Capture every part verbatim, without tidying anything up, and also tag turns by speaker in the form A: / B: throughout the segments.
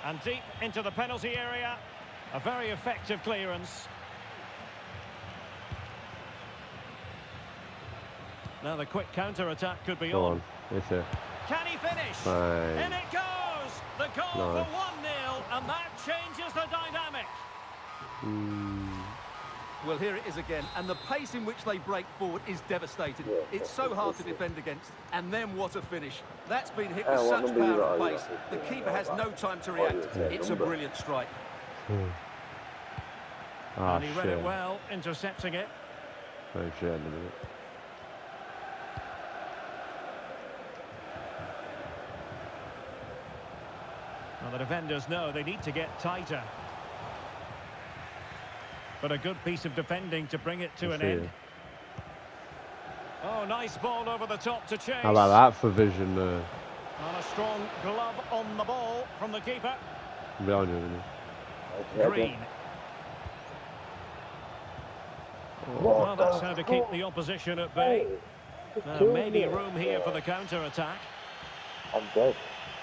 A: And deep into the penalty area. A very effective clearance. Now the quick counter-attack could be
B: Go
A: on.
B: on. It's it.
A: Can he finish?
B: Fine.
A: In it goes! The goal
B: Nice.
A: for one nil, and that changes the dynamic.
B: Mm.
C: Well, here it is again, and the pace in which they break forward is devastating. It's so hard to defend against, and then what a finish. That's been hit with such power and pace. The keeper has no time to react. It's a brilliant strike.
B: Ah,
A: And he read
B: shit.
A: it well, intercepting it.
B: Oh, shit, in a minute.
A: Well, the defenders know they need to get tighter. But a good piece of defending to bring it to an end. Oh, nice ball over the top to chase.
B: How about that for vision there?
A: And a strong glove on the ball from the keeper.
B: Behind you, isn't he?
A: Green. Well, that's how to keep the opposition at bay. Now, maybe room here for the counter-attack.
D: I'm dead.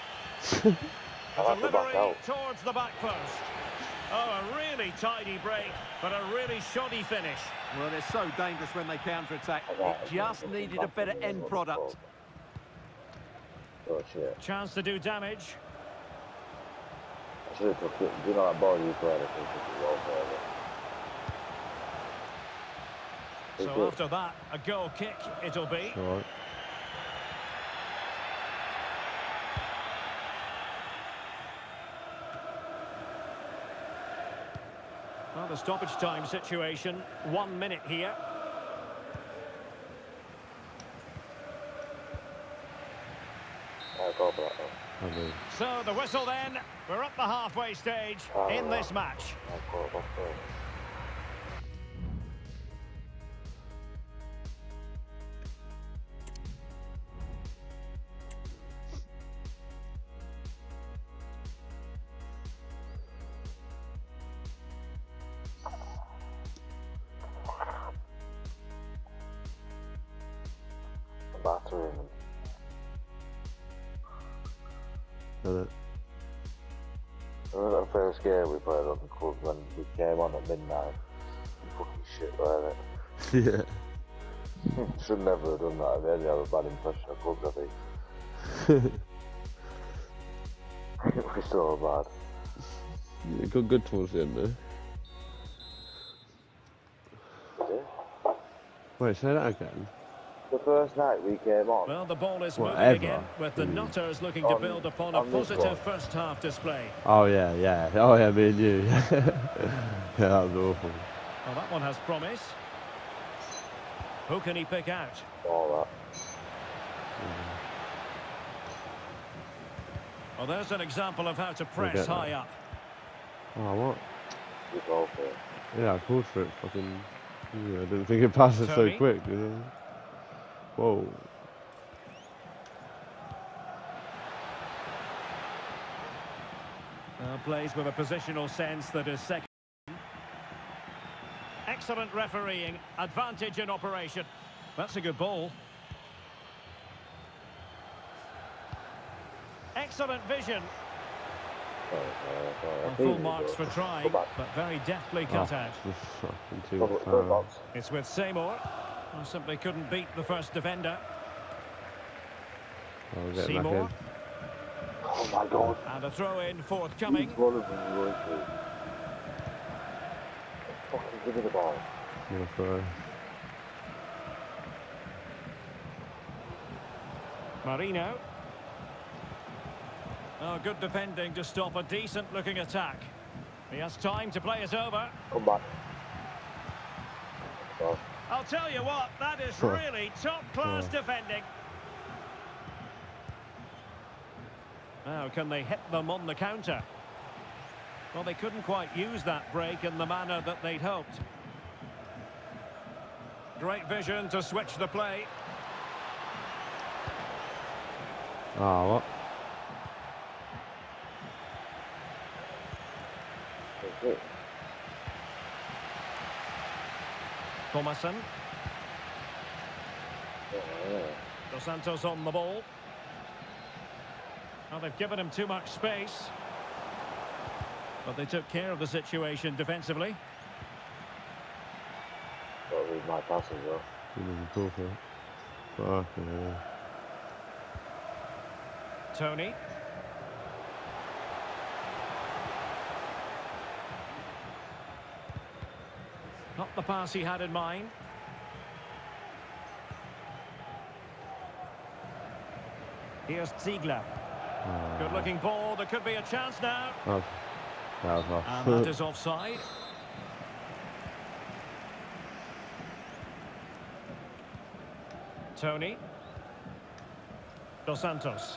A: Delivery towards the back post. Oh, a really tidy break, but a really shoddy finish.
C: Well, they're so dangerous when they counter-attack. It just needed a better end product.
D: Oh, shit.
A: Chance to do damage.
D: I should have took it. Do you know that ball you played? I think it's well further.
A: So after that, a goal kick it'll be.
B: All right.
A: Well, the stoppage time situation, one minute here.
D: I'll go for that one.
B: I mean,
A: So the whistle then, we're up the halfway stage in this match.
D: I'll go back there. Bathroom.
B: uh,
D: I remember that first game we played on the club when we came on at midnight. Fucking shit, wasn't it?
B: yeah.
D: Should never have done that. They only have a bad impression of clubs, I think. It was so bad.
B: Yeah, got good towards the end there.
D: Yeah.
B: Wait, say that again.
D: The first night we came on.
A: Well, the ball is moving
B: Whatever.
A: again, with the
B: Mm.
A: Nutters looking to
D: On-
A: build upon a
D: on this
A: positive
D: one.
A: first half display.
B: Oh yeah, yeah. Oh yeah, me and you. Yeah, that was awful.
A: Well, that one has promise. Who can he pick out?
D: All
A: Well, there's an example of how to press
B: get that.
A: high up.
B: Oh what?
D: that. We go for it.
B: Yeah, I called for it. Fucking. Yeah, I didn't think it passed it so
A: Tony.
B: quick. You know. Whoa.
A: Uh, plays with a positional sense that is second. Excellent refereeing, advantage in operation. That's a good ball. Excellent vision.
D: Sorry, sorry, sorry. I
A: Well,
D: think
A: full
D: we
A: marks
D: go.
A: for trying,
D: Go back.
A: but very deftly cut
B: Oh,
A: out.
B: this is fucking too
D: Go, go
B: far.
D: box.
A: It's with Seymour. Well, simply couldn't beat the first defender.
B: I'll get back
A: Seymour.
B: in.
D: Oh my god.
A: And a throw-in forthcoming.
D: Each one of them going through. Fucking give me the ball.
B: I'm gonna throw.
A: Marino. Oh, good defending to stop a decent-looking attack. He has time to play it over.
D: Come back. Oh.
A: I'll tell you what, that is
B: Sure.
A: really top-class
B: Yeah.
A: defending. Now, can they hit them on the counter? Well, they couldn't quite use that break in the manner that they'd hoped. Great vision to switch the play.
B: Ah, what?
D: That's it.
A: Thomason.
D: Oh, yeah.
A: Dos Santos on the ball. Well, they've given him too much space. But they took care of the situation defensively.
D: Got to read my pass as well.
B: You didn't go for it. Fucking hell.
A: Tony. Not the pass he had in mind. Here's Ziegler.
B: Oh.
A: Good looking ball. There could be a chance now.
B: Oh, that was off.
A: And that is offside. Tony. Dos Santos.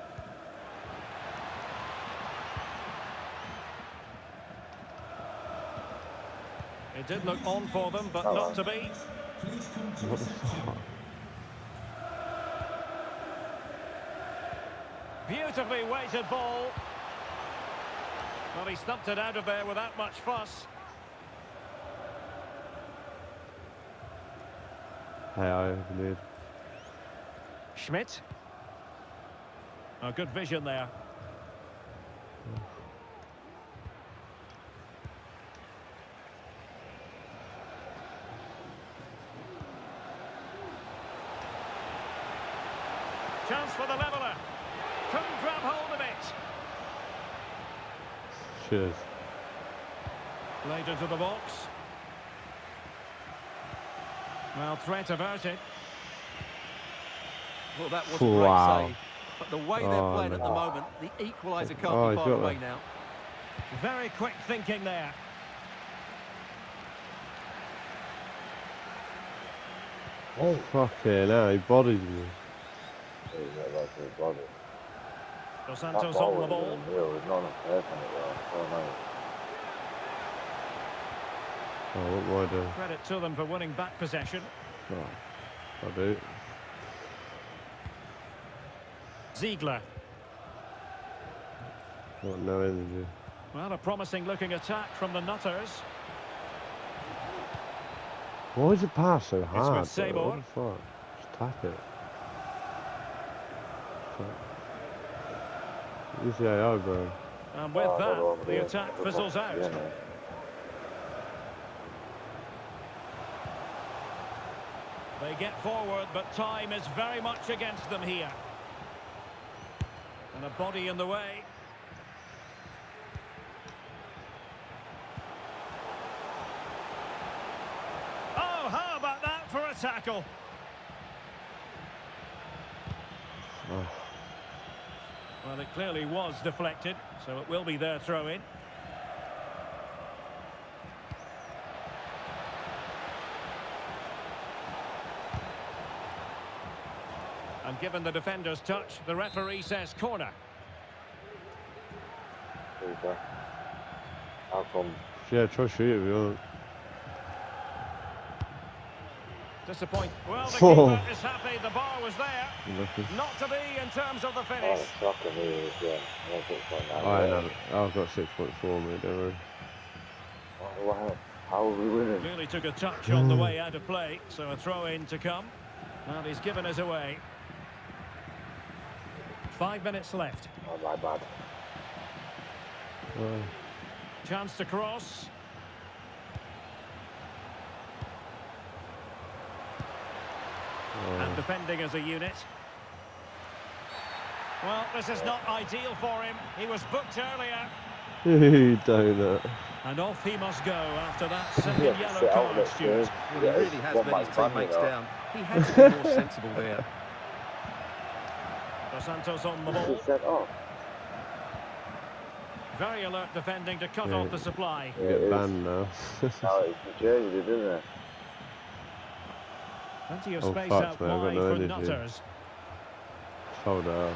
A: It did look on for them, but
D: Oh.
A: not to be.
B: What the fuck?
A: Beautifully weighted ball. Well, he stumped it out of there without much fuss.
B: Hey, I need.
A: Schmidt. A good vision there. Chance for the leveller. Couldn't grab hold of it.
B: Cheers.
A: Played into the box. Well, threat averted.
C: Well, that was a
B: Wow.
C: great save. But the way they're
B: Oh,
C: playing
B: no.
C: at the moment, the equaliser can't
B: Oh,
C: be
B: he's
C: far
B: got
C: away
B: that.
C: now.
A: Very quick thinking there.
B: Oh, fucking hell, he bodied me.
D: He's not like his body.
A: Dos
D: That
A: Santos
D: ball
A: on the
D: was
A: ball.
D: unreal. There's not enough air from it there. So nice.
B: Oh, what do I do?
A: Credit to them for winning back possession.
B: Oh, I do.
A: Ziegler.
B: Got no energy.
A: Well, a promising looking attack from the Nutters.
B: Why is it pass so hard?
A: with
B: though?
A: Seymour.
B: What the fuck? Just tap it. Use the A I, bro.
A: And with
D: Oh,
A: that,
D: no, no,
A: the
D: yeah.
A: attack fizzles out.
D: Yeah, man.
A: They get forward, but time is very much against them here. And a body in the way. Oh, how about that for a tackle?
B: Oh.
A: Well, it clearly was deflected, so it will be their throw-in. And given the defender's touch, the referee says corner.
D: Super. How come?
B: Yeah, try shoot it if you want.
A: Disappoint. Well, the
B: Oh.
A: keeper is happy. The bar was there.
B: Nothing.
A: Not to be in terms of the
D: Oh,
A: finish.
D: it's shocking me. Yeah. That's what's going on.
B: I know. I've got six point four, mate, don't worry.
D: Oh, wow. How are we winning?
A: Really took a touch on the way out of play, so a throw-in to come. And he's given us away. Five minutes left.
D: Oh, my bad.
B: Oh.
A: Chance to cross. And
B: Oh.
A: defending as a unit. Well, this is not ideal for him. He was booked earlier.
B: You donut.
A: And off he must go after that second
D: Yeah,
A: yellow
D: sit out
A: card,
D: next
A: Stuart.
D: year.
C: Well, he
D: Yeah,
C: really
D: it's
C: has
D: one
C: let his
D: by one,
C: teammates
D: you know.
C: down. He had to be more sensible there.
A: Dos Santos on the
D: He
A: ball.
D: said, oh.
A: Very alert defending to cut
B: Yeah.
A: off the supply.
B: You get banned now.
D: No, it's changed it, didn't it?
A: Plenty of
B: Oh,
A: space
B: fuck,
A: out
B: man, I've got
A: wide
B: no
A: for
B: energy.
A: Nutters.
B: Hold out.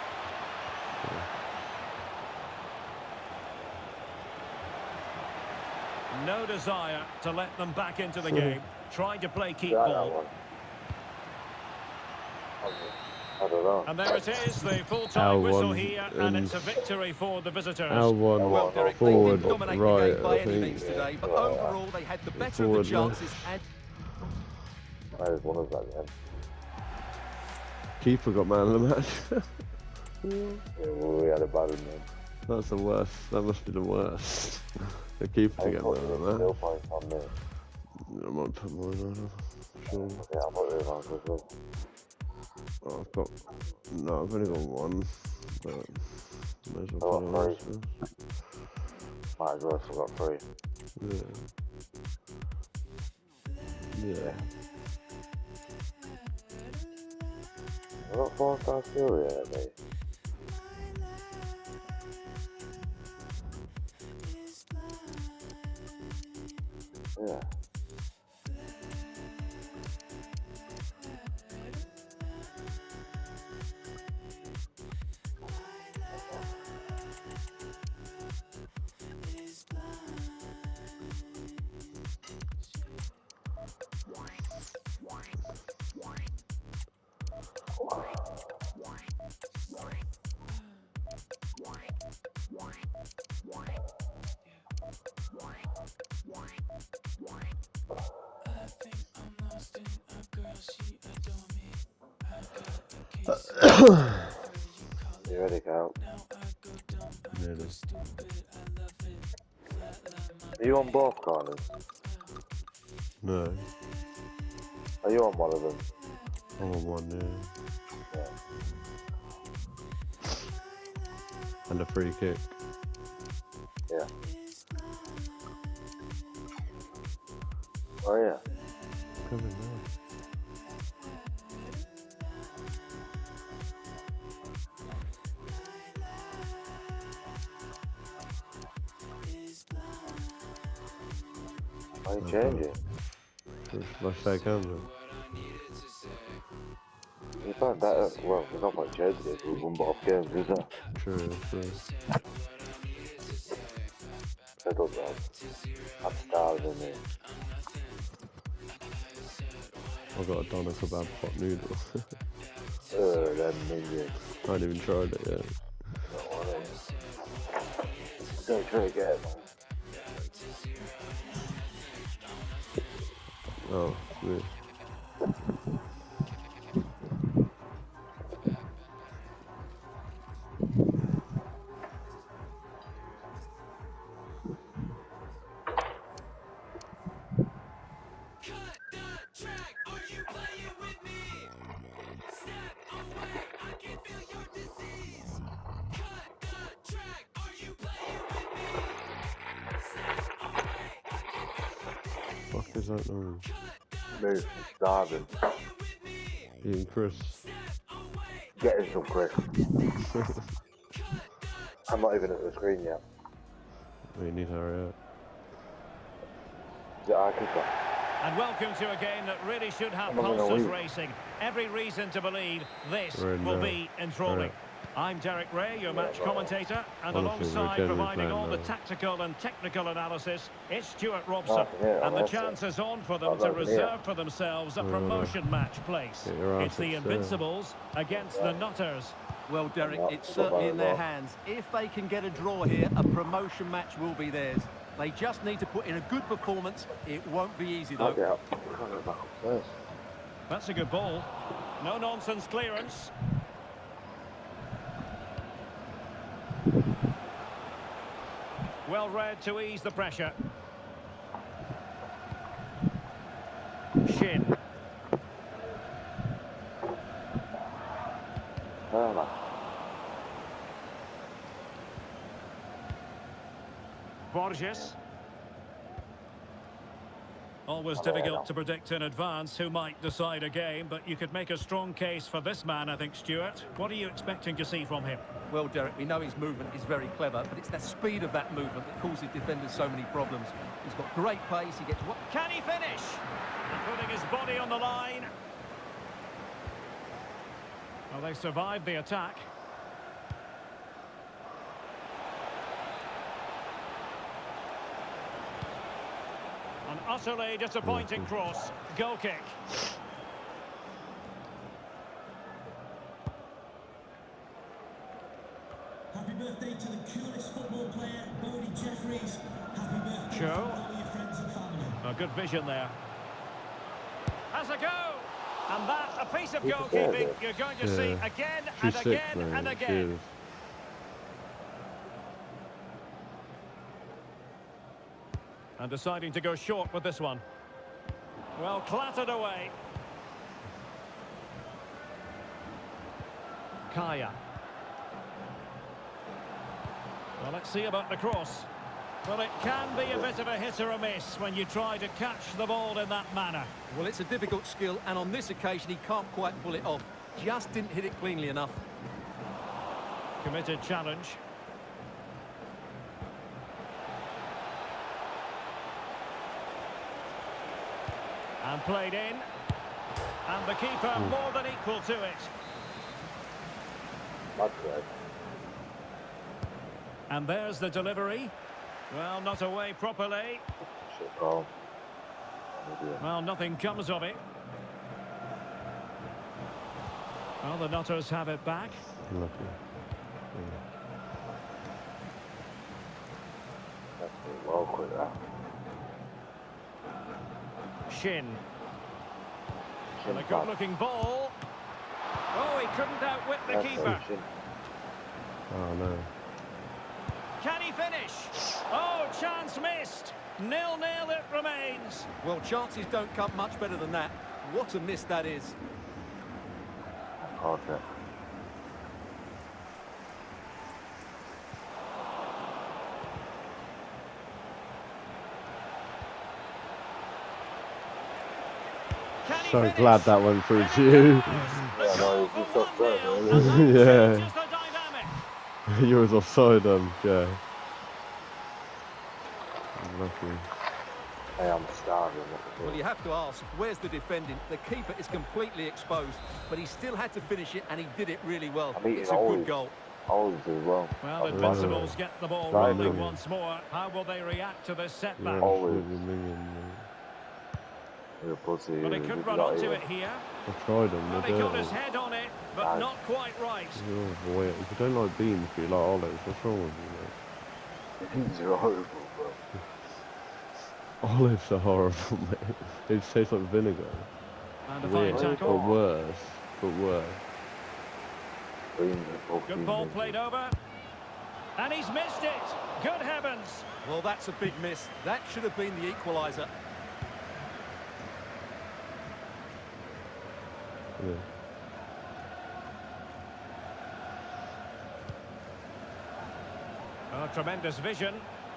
A: No desire to let them back into the game. Trying to play keep
D: Yeah, that
A: ball.
D: one. I don't know.
A: And there it is, the full-time
B: L
A: whistle
B: one
A: here, and
B: and
A: it's a victory for the visitors.
B: L one
C: Well, Derek,
B: forward,
C: they didn't dominate
B: right,
C: the game by
B: I
C: any
B: think.
C: means today, but overall they had the better
B: Forward
C: of the chances and...
D: I just one of that then.
B: Keeper got man of the match.
D: Yeah, well, we had a bad one then.
B: That's the worst. That must be the worst. The keeper to get more than that.
D: Still points on me.
B: I might put more on. Sure.
D: Yeah, I'll put it on as well.
B: Oh, I've got. No, I've only got one. But may as well
D: Oh,
B: put it on.
D: Might as well, I've got three.
B: Yeah. Yeah.
D: I've got four star skill here, mate. Yeah. You ready, Cal?
B: Really?
D: Are you on both corners?
B: No.
D: Are you on one of them?
B: I'm on one, yeah.
D: Yeah.
B: And a free kick.
D: Yeah. Oh yeah.
B: Coming now.
D: Why are you changing?
B: Let's say Camden.
D: You found that out. Well, there's not much changing it. We've won both games, is there?
B: True, true.
D: Settle down. I'm starving in there.
B: I got a doner kebab pot noodle.
D: Oh, that minion.
B: I haven't even tried it yet.
D: Don't want it. Don't try to get it, man.
B: Oh, sweet. Fuck is that noise?
D: Move, starving.
B: Eating crisps.
D: Getting some crisps. I'm not even at the screen yet.
B: We need to hurry up.
D: Is it our kicker?
A: And welcome to a game that really should have
D: I'm not gonna
A: pulses
D: leave.
A: racing. Every reason to believe this
B: We're in,
A: will
B: uh,
A: be enthralling.
B: right.
A: I'm Derek Ray, your match commentator, and
B: Honestly, we're
A: alongside
B: generally
A: providing
B: playing
A: all the
B: now.
A: tactical and technical analysis, it's Stuart Robson.
D: Oh, yeah,
A: and the
D: that's it.
A: chances on for them
D: Oh,
A: to
D: that's it.
A: reserve for themselves a
B: Uh,
A: promotion match place.
B: get your
A: It's
B: ass
A: the
B: upstairs.
A: Invincibles against the Nutters.
C: Well, Derek,
D: Yeah,
C: it's
D: not
C: certainly
D: bad
C: in
D: at
C: their
D: all.
C: hands. If they can get a draw here, a promotion match will be theirs. They just need to put in a good performance. It won't be easy, though.
D: Okay, I'll come back upstairs.
A: That's a good ball. No-nonsense clearance. Well read to ease the pressure. Shin.
D: Oh, no.
A: Borges. Always difficult to predict in advance who might decide a game, but you could make a strong case for this man, I think, Stuart. What are you expecting to see from him?
C: Well, Derek, we know his movement is very clever, but it's the speed of that movement that causes defenders so many problems. He's got great pace, he gets... Can he finish?
A: And putting his body on the line. Well, they survived the attack. An utterly disappointing cross. Goal kick.
E: Happy birthday to the coolest football player, Bodie Jeffries. Happy birthday
A: Joe.
E: to all your friends and family.
A: A good vision there. Has a go. And that, a piece of
D: He's
A: goalkeeping
D: there,
A: you're going to
B: Yeah.
A: see again
B: She's
A: and
B: sick,
A: again
B: mate.
A: and
B: She
A: again.
B: is.
A: And deciding to go short with this one. Well, clattered away. Kaya. Well, let's see about the cross. Well, it can be a bit of a hit or a miss when you try to catch the ball in that manner.
C: Well, it's a difficult skill, and on this occasion, he can't quite pull it off. Just didn't hit it cleanly enough.
A: Committed challenge. And played in. And the keeper more than equal to it.
D: That's right.
A: And there's the delivery. Well, not away properly.
D: Shit, bro.
A: Well, nothing comes of it. Well, the Nutters have it back.
B: Lucky.
D: That's pretty well quick, that.
A: Shin.
D: Shin
A: And a
D: back.
A: good-looking ball. Oh, he couldn't outwit the
D: That's
A: keeper.
D: so Shin.
B: Oh no.
A: Can he finish? Oh, chance missed. Nil-nil it remains.
C: Well, chances don't come much better than that. What a miss that is.
D: Okay.
A: Can he
B: So
A: finish?
B: glad that went through to you.
A: The
D: Yeah,
A: goal
D: no,
A: for
D: he's just
A: one
D: offside,
A: nil,
D: really.
A: and that
B: Yeah.
A: changes the dynamic.
B: You was offside, um, Jay. Lucky.
D: Hey, I'm starving.
C: Well, you have to ask, where's the defending? The keeper is completely exposed, but he still had to finish it, and he did it really well.
D: I'm eating
C: It's a
D: always.
C: good goal.
D: Always do well.
A: Well,
D: I'm
A: Invincibles get the ball
D: Right,
A: rolling
B: yeah.
A: once more. How will they react to this
B: Yeah,
A: setback?
D: Always.
B: absolutely minging,
D: You're a pussy.
A: But he
D: you
A: could
D: did
A: run
D: not
A: onto
D: even-
A: it here.
B: I tried them,
A: Well,
B: they're
A: he got
B: dirty.
A: his head on it, but
D: Nice.
A: not quite right.
B: Oh boy, if you don't like beans, but you like olives, what's wrong with you, mate?
D: You're horrible, bro.
B: Olives are horrible, mate. They just taste like vinegar.
A: And a
B: Weird.
A: fine
B: Or
A: tackle.
B: worse, but worse.
D: Beans are fucking
A: Good ball
D: beans.
A: played over. And he's missed it. Good heavens.
C: Well, that's a big miss. That should have been the equaliser.
B: Yeah.
A: Oh, tremendous vision.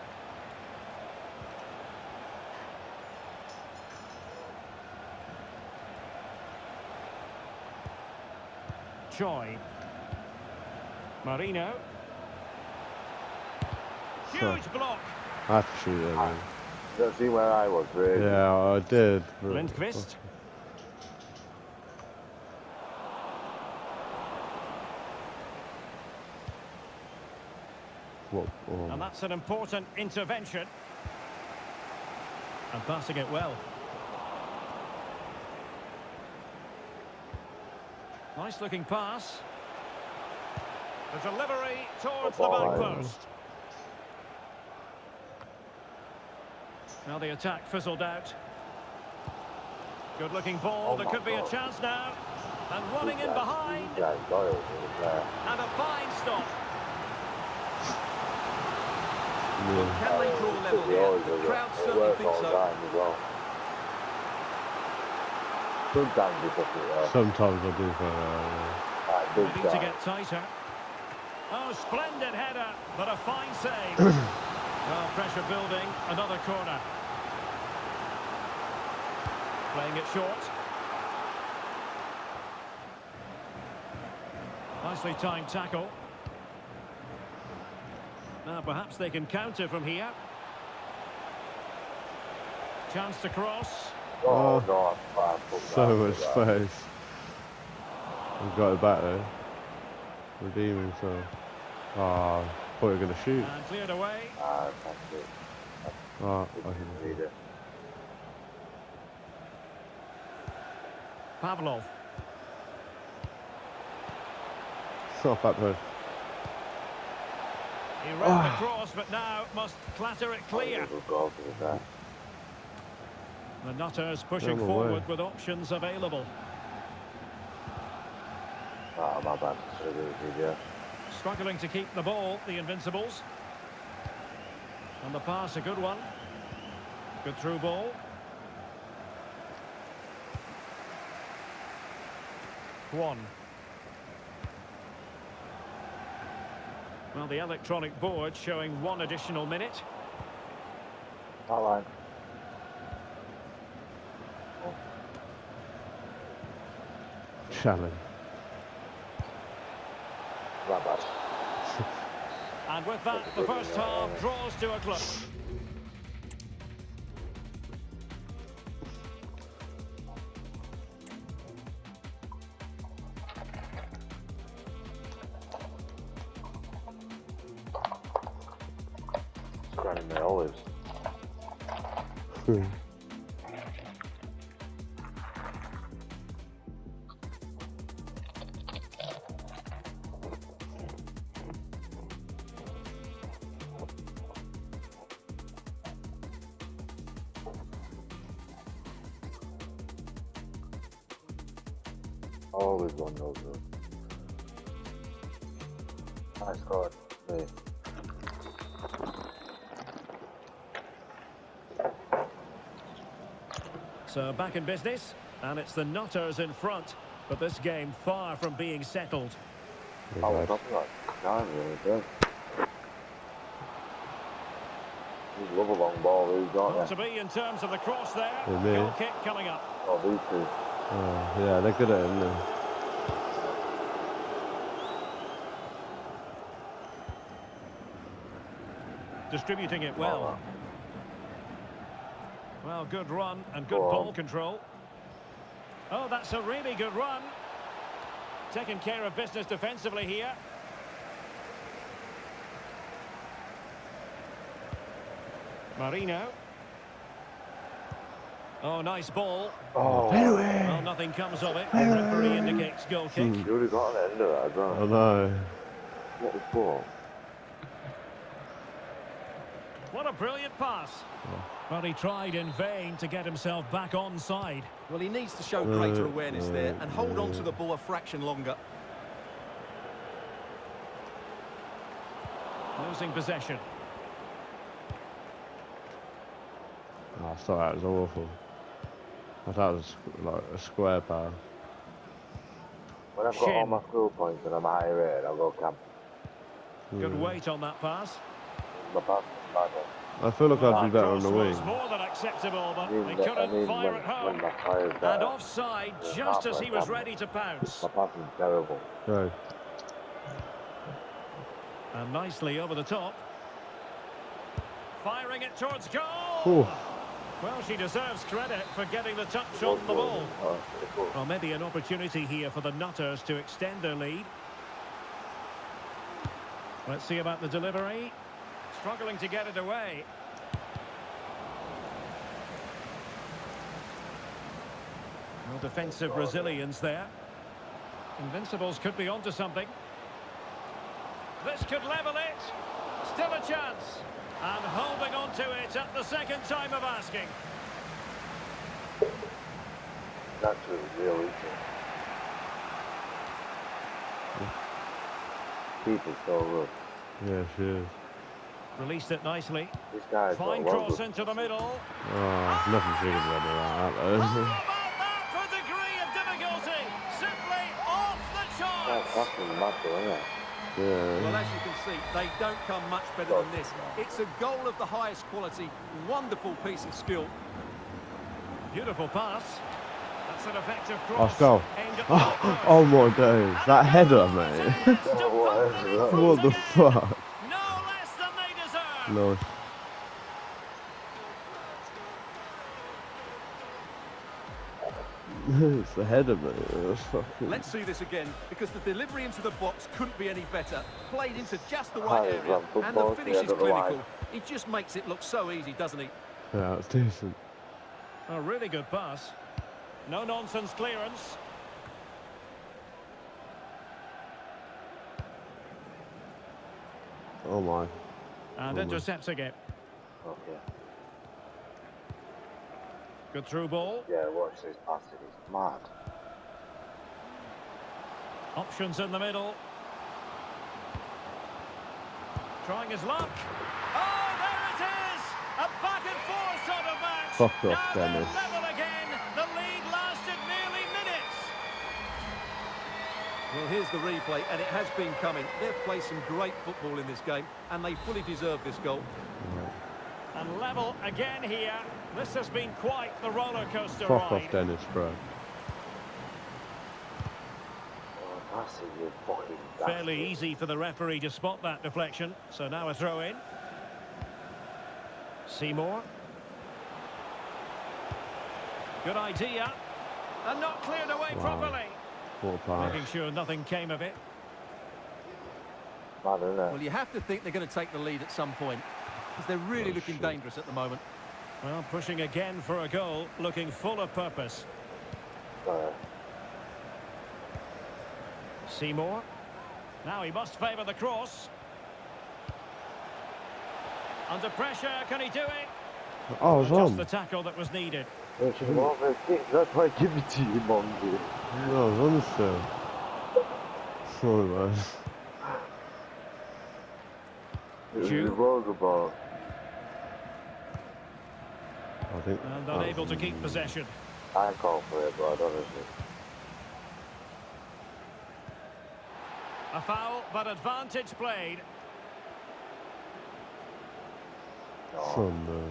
A: Choi. Marino. Huge block.
B: I had to shoot it, man.
D: You don't see where I was, really.
B: Yeah, I did. but-
A: Lindqvist.
B: What? Oh.
A: And that's an important intervention. And passing it well. Nice looking pass. The delivery towards the back post. Now the attack fizzled out. Good looking ball.
D: Oh
A: There
D: my
A: could be a
D: God.
A: chance now. And running in behind.
D: Yeah, Doyle was there.
A: And a fine stop.
B: Yeah.
C: Can they draw level
D: It
C: here?
D: always
C: The
D: does it.
C: crowd
D: It
C: certainly
D: works
C: think
D: all the
C: so.
D: time as well. Sometimes you put it there.
B: Sometimes I do think that.
D: Like, big
A: Needing to
D: time.
A: get tighter. Oh, splendid header, but a fine save. Well, pressure building, another corner. Playing it short. Nicely timed tackle. Now perhaps they can counter from here. Chance to cross.
D: Oh,
B: Oh.
D: no, I'm fine. Fuck
B: So
D: that,
B: much
D: fuck that.
B: space. We've got it back though. Redeem himself. Ah, thought you were going to shoot.
A: And cleared away.
D: Ah, that's it.
B: Ah,
D: Didn't
B: okay.
D: need it.
A: Pavlov.
B: Stop that push.
A: He ran the cross, but now must clatter it clear.
D: Good goal for the guy.
A: The Nutters pushing
B: Run away.
A: forward with options available.
D: Ah, my bad. Should have given it to you.
A: Struggling to keep the ball, the Invincibles. And the pass, a good one. Good through ball. One. Well, the electronic board showing one additional minute.
D: All right.
B: Challenge.
D: Not bad.
A: And with that, the first half draws to a close.
D: Grinding my olives.
B: Hmm.
D: Always one those. Nice card. Hey.
A: So back in business, and it's the Nutters in front, but this game far from being settled.
D: I was up like nine really, yeah. You love a long ball, these, don't
A: Not
D: you?
A: to be in terms of the cross there.
B: Yeah, me.
A: Goal kick coming up.
D: Oh, these two.
B: Oh, yeah, they're good at it, aren't they?
A: Distributing it well. Well, good run and good
D: Go on.
A: ball control. Oh, that's a really good run. Taking care of business defensively here. Marino. Oh, nice ball.
D: Oh,
A: Well, nothing comes of it. Referee indicates goal kick.
B: Hmm.
D: you would have got an end of that as well.
B: I know.
D: What was ball?
A: What a brilliant pass. Well, he tried in vain to get himself back onside.
C: Well, he needs to show greater awareness there and hold on to the ball a fraction longer.
A: Losing possession.
B: Oh, I thought that was awful. I thought it was like a square pass.
D: When I've got all my school points and I'm high rated, I'll go camp.
A: Good
B: Yeah.
A: weight on that pass.
D: My pass, my pass.
B: I feel like I'd be
A: That
B: better on
A: cross
B: the
A: was
B: wing.
A: more than acceptable, but
D: I mean,
A: they
D: that- I
A: couldn't
D: mean,
A: fire
D: when,
A: it home.
D: when my fire's
A: And
D: better,
A: offside
D: it's
A: just as
D: halfway
A: he was
D: camp.
A: ready to pounce.
D: My passing's terrible.
B: Go.
A: And nicely over the top. Firing it towards goal.
B: Ooh.
A: Well, she deserves credit for getting the touch on the ball.
D: Oh, it's good.
A: Well, maybe an opportunity here for the Nutters to extend their lead. Let's see about the delivery. Struggling to get it away. No defensive resilience there. Invincibles could be onto something. This could level it. Still a chance. And holding on to it at the second time of asking.
D: That's real easy. Keeper's so good.
B: Yeah, she is.
A: Released it nicely.
D: This guy's got
A: Fine
D: a lot
A: cross
D: of
A: into the middle.
B: Oh, nothing she can do about that,
A: Oh,
B: though.
A: how about that for degree of difficulty? Simply off the
D: That's
A: charts.
D: fucking matter, isn't it?
B: Yeah.
C: Well, as you can see, they don't come much better than this. It's a goal of the highest quality. Wonderful piece of skill.
A: Beautiful pass. That's an effective
B: Oh,
A: cross.
B: goal.
A: Aimed at the
B: Oh,
A: goal.
B: oh my days. That header, mate.
D: what is that?
B: What the fuck?
A: No less than they deserve.
B: No. It's the header, mate. It was fucking...
C: Let's see this again, because the delivery into the box couldn't be any better. Played into just the right
D: Highly
C: area,
D: run
C: and the
D: football,
C: finish
D: yeah,
C: is
D: got the line.
C: clinical. He just makes it look so easy, doesn't he?
B: Yeah, it's decent.
A: A really good pass. No nonsense clearance.
B: Oh my.
A: And
B: Oh,
A: intercepts again.
D: Okay.
A: Good through ball.
D: Yeah, watch this pass. It's mad.
A: Options in the middle. Trying his luck. Oh, there it is! A back and forth sort of match.
B: Fuck off,
A: Now they're
B: Dennis.
A: level again. The lead lasted nearly minutes.
C: Well, here's the replay, and it has been coming. They've played some great football in this game, and they fully deserve this goal.
A: And level again here. This has been quite the roller coaster
B: Fuck
A: ride.
B: off, Dennis, bro.
D: Oh, I see you fucking
A: Fairly
D: bastard.
A: easy for the referee to spot that deflection. So now a throw in. Seymour. Good idea. And not cleared away
B: Wow.
A: properly.
B: What a pass.
A: Making sure nothing came of it.
D: Mad, isn't it?
C: Well, you have to think they're going to take the lead at some point, because they're really
B: Oh,
C: looking
B: shit.
C: dangerous at the moment.
A: Well, pushing again for a goal, looking full of purpose.
D: Sorry.
A: Seymour. Now he must favour the cross. Under pressure, can he do it?
B: Oh, I was
A: Just
B: on.
A: the tackle that was needed.
D: Don't you want me to think? That's why I give it to you, Monty.
B: No, I was on still. Sorry, man.
D: It was
A: Hugh.
D: the Vogabond.
B: I think.
A: And
B: that was-
A: unable to keep possession.
D: I call for it, but I don't know.
A: A foul, but advantage played.
B: Son, no.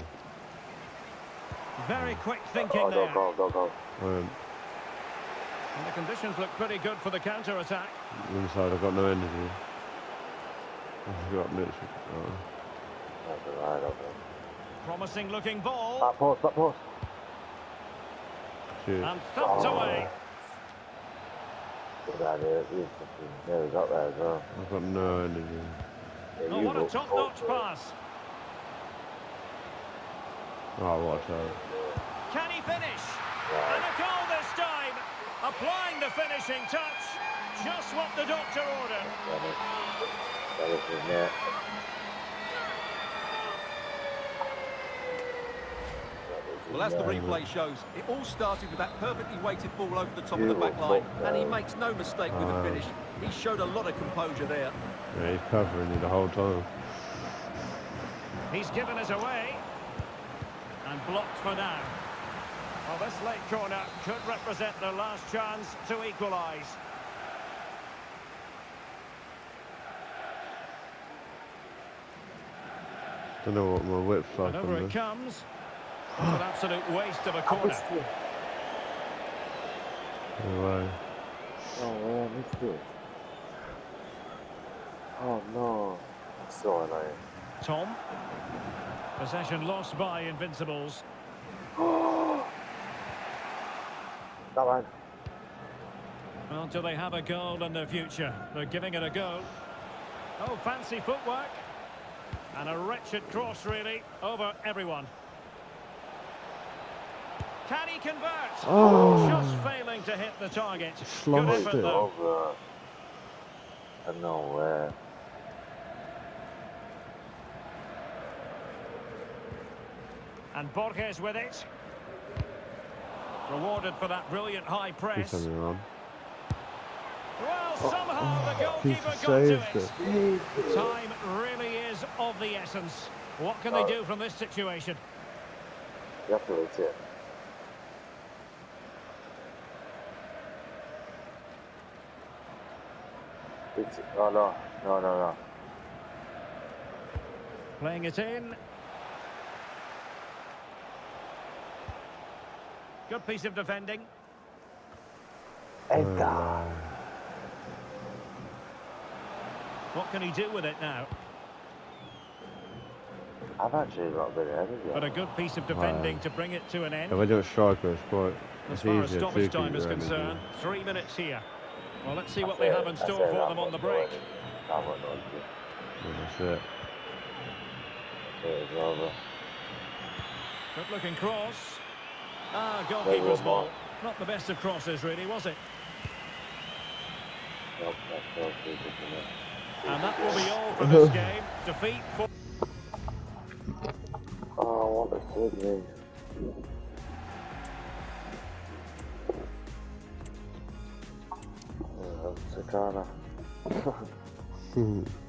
A: Very quick thinking
D: Oh,
A: there.
D: don't go, don't go.
B: Um,
A: And the conditions look pretty good for the counter-attack.
B: inside, I've got no energy. I've got literally. Oh.
D: That's alright, okay.
A: Promising looking ball.
D: Back post, back post.
B: Shit.
A: And thumped
D: Oh.
A: away.
D: Good idea. You fucking nearly got there as well.
B: I've got no energy.
D: Yeah,
A: Oh,
D: you
A: what a
D: look
A: top-notch
D: fucked,
A: pass.
B: Oh, watch out.
A: Can he finish?
D: Right.
A: And a goal this time. Applying the finishing touch. Just what the doctor ordered.
D: Dennis. Dennis is net.
C: Well, as the replay shows, it all started with that perfectly weighted ball over the top of the back line, and he makes no mistake with the
B: Oh.
C: finish. He showed a lot of composure there.
B: Yeah, he's covering you the whole time.
A: He's given us away. And blocked for now. Well, this late corner could represent their last chance to equalise.
B: Don't know what my whip's like
A: And over
B: on
A: it
B: this.
A: comes. It's an absolute waste of a corner.
B: No way.
D: Oh, man, I missed it. Oh, no. That's so annoying.
A: Tom. Possession lost by Invincibles.
D: That man.
A: Well, do they have a goal in their future? They're giving it a go. Oh, fancy footwork. And a wretched cross, really, over everyone. Can he convert?
B: Oh.
A: Just failing to hit the target. Good
B: Slump
A: effort,
B: it.
A: though.
D: Over. I know where.
A: And Borges with it. Rewarded for that brilliant high
B: He's
A: press.
B: having a run.
A: Well, somehow the
B: He
A: goalkeeper got
B: saved
A: to
B: it.
A: it. Time really is of the essence. What can they do from this situation?
D: You have to hit it. It's, oh, no. No, no, no.
A: Playing it in. Good piece of defending.
D: Edgar.
A: What can he do with it now?
D: I've actually got a bit of energy.
A: But a good piece of defending to bring it to an end.
B: If I do a striker, it's quite.
A: As
B: It's
A: far as
B: easier to
A: stoppage
B: keep
A: time is
B: your energy.
A: concerned, three minutes here. Well, let's see
D: I
A: what they
D: say-
A: have in
D: I
A: store
D: say
A: for
D: that
A: them on
D: much
A: the
D: more
A: break.
D: energy. That much energy.
B: Yeah, that's it.
D: It is over.
A: Good looking cross. Ah,
D: Maybe
A: goalkeeper's
D: one
A: ball.
D: more.
A: Not the best of crosses, really, was it?
D: Nope, that's so stupid, isn't it?
A: And that will be all for this game. Defeat for...
D: Oh, what a Sydney. Oh, Sakana.